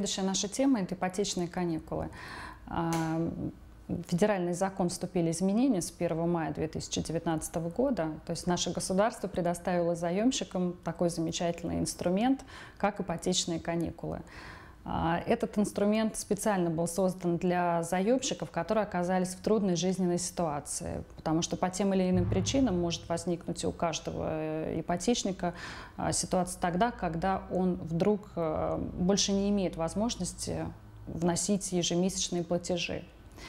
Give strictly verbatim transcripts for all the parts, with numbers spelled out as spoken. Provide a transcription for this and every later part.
Следующая наша тема – это ипотечные каникулы. В федеральный закон вступили изменения с первого мая две тысячи девятнадцатого года. То есть наше государство предоставило заемщикам такой замечательный инструмент, как ипотечные каникулы. Этот инструмент специально был создан для заемщиков, которые оказались в трудной жизненной ситуации, потому что по тем или иным причинам может возникнуть у каждого ипотечника ситуация тогда, когда он вдруг больше не имеет возможности вносить ежемесячные платежи.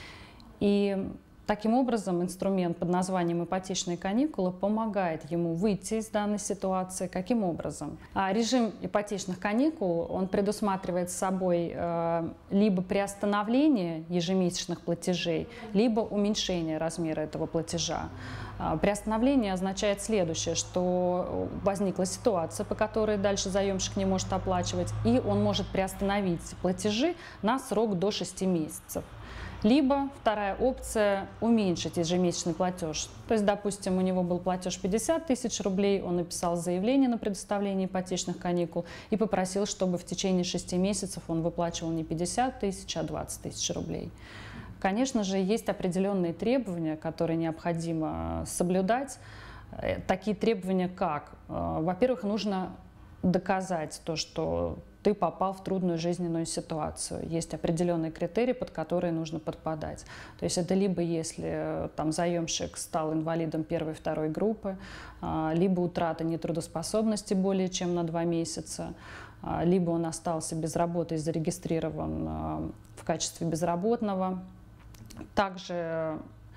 И таким образом инструмент под названием ипотечные каникулы помогает ему выйти из данной ситуации. Каким образом? А режим ипотечных каникул он предусматривает собой э, либо приостановление ежемесячных платежей, либо уменьшение размера этого платежа. А приостановление означает следующее, что возникла ситуация, по которой дальше заемщик не может оплачивать, и он может приостановить платежи на срок до шести месяцев. Либо вторая опция – уменьшить ежемесячный платеж. То есть, допустим, у него был платеж пятьдесят тысяч рублей, он написал заявление на предоставление ипотечных каникул и попросил, чтобы в течение шести месяцев он выплачивал не пятьдесят тысяч, а двадцать тысяч рублей. Конечно же, есть определенные требования, которые необходимо соблюдать. Такие требования как? Во-первых, нужно доказать то, что ты попал в трудную жизненную ситуацию. Есть определенные критерии, под которые нужно подпадать. То есть это либо если там, заемщик стал инвалидом первой и второй группы, либо утрата нетрудоспособности более чем на два месяца, либо он остался без работы и зарегистрирован в качестве безработного. Также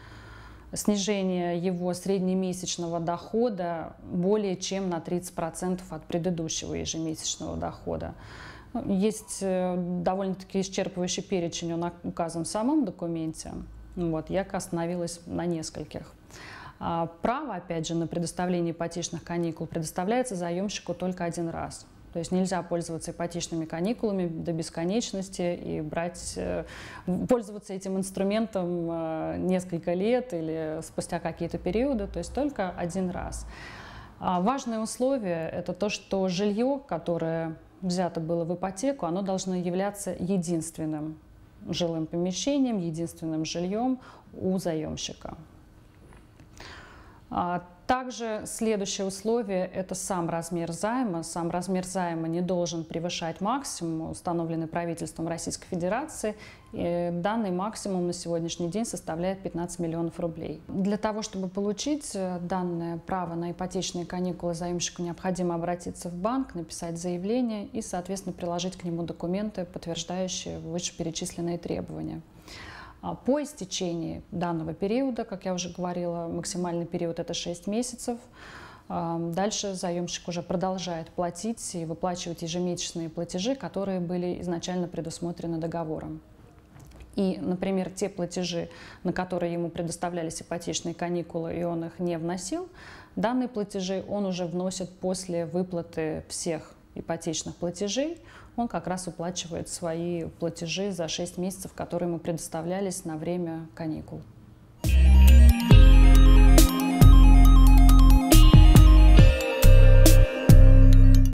снижение его среднемесячного дохода более чем на тридцать процентов от предыдущего ежемесячного дохода. Есть довольно-таки исчерпывающий перечень, он указан в самом документе. Вот, я остановилась на нескольких. Право, опять же, на предоставление ипотечных каникул предоставляется заемщику только один раз. То есть нельзя пользоваться ипотечными каникулами до бесконечности и брать, пользоваться этим инструментом несколько лет или спустя какие-то периоды, то есть только один раз. Важное условие – это то, что жилье, которое взято было в ипотеку, оно должно являться единственным жилым помещением, единственным жильем у заемщика. Также следующее условие – это сам размер займа. Сам размер займа не должен превышать максимум, установленный правительством Российской Федерации. И данный максимум на сегодняшний день составляет пятнадцать миллионов рублей. Для того, чтобы получить данное право на ипотечные каникулы, заемщику необходимо обратиться в банк, написать заявление и, соответственно, приложить к нему документы, подтверждающие вышеперечисленные требования. По истечении данного периода, как я уже говорила, максимальный период – это шесть месяцев. Дальше заемщик уже продолжает платить и выплачивать ежемесячные платежи, которые были изначально предусмотрены договором. И, например, те платежи, на которые ему предоставлялись ипотечные каникулы, и он их не вносил, данные платежи он уже вносит после выплаты всех ипотечных платежей, он как раз уплачивает свои платежи за шесть месяцев, которые ему предоставлялись на время каникул.